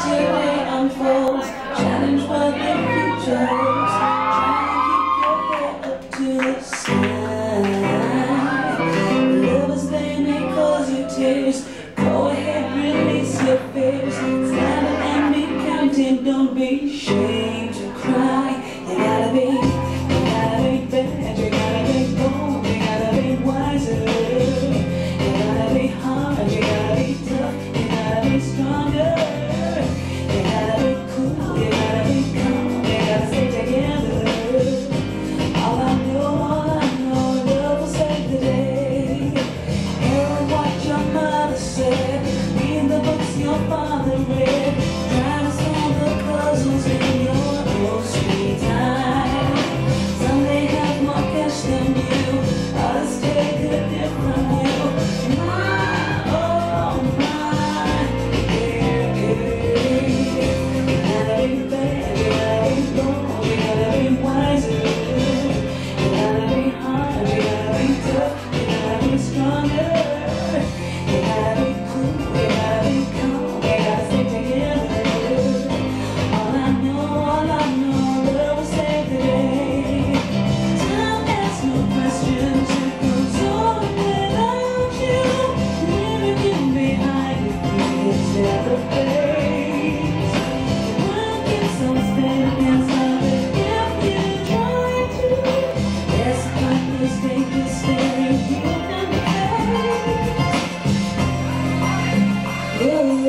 your day unfolds. Challenge what the future holds. Try and keep your head up to the sky. Lovers, they may cause you tears. Go ahead, release your fears. Stand up and be counted. Don't be ashamed to cry. You gotta be bad. You gotta be bold. You gotta be wiser. You gotta be hard. You gotta be tough. You gotta be stronger. You gotta be cool. You gotta be calm. You gotta stay together. All I know, love will save the day. Hear what your mother said. Read the books your father read. Try to solve the puzzles in your own sweet time. Some may have more cash than you. Others take a different view. My, oh my, yeah, yeah. You gotta be bad, you gotta be bold, you gotta be wiser. You gotta be hard, you gotta be tough, you gotta be stronger. You gotta be cool, you gotta be calm, you gotta stay together. All I know, love will save the day. Time asks no questions, it goes on without you. Living behind your fears, never fades. The world keeps on spinning, stop it if you try to. There's a darkness, dangerous, staring you in the face.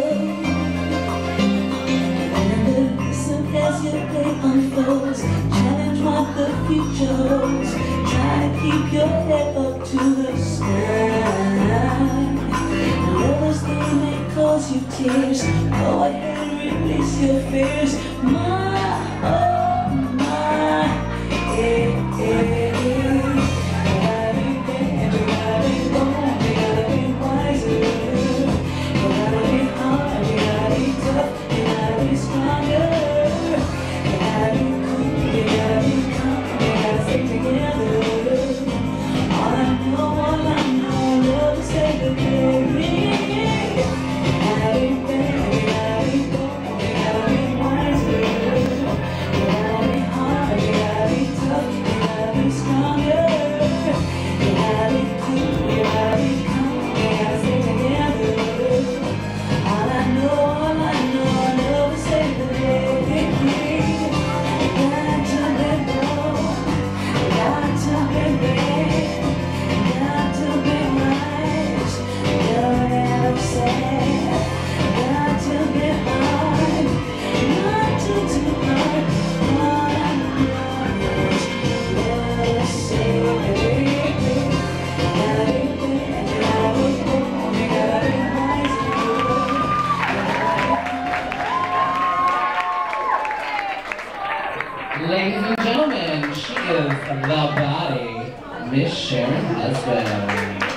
And listen as your day unfolds. Challenge what the future holds. Try to keep your head up to the sky. Lovers, they may cause you tears. Go ahead, release your fears. My, oh my, yeah, yeah. You gotta be bad, you gotta be bold, you gotta be wiser. You gotta be hard, you gotta be tough, you gotta be stronger. You gotta be cool, you gotta be calm, you gotta stay together. All I know, love will save the day. You gotta be bad, you gotta be bold, you gotta be wiser. You gotta be hard, you gotta be tough, you gotta be stronger. You gotta be cool, you gotta be calm, you gotta stay together. All I know, love will save the day. Got to be bold, got to be bad, got to be wise. Don't ever say, got to be hard, not to too hard. All I know is love will save the day. Gotta be bad, you gotta be bold, you gotta be wiser. Ladies and gentlemen, she is the body, Miss Sharon Husbands.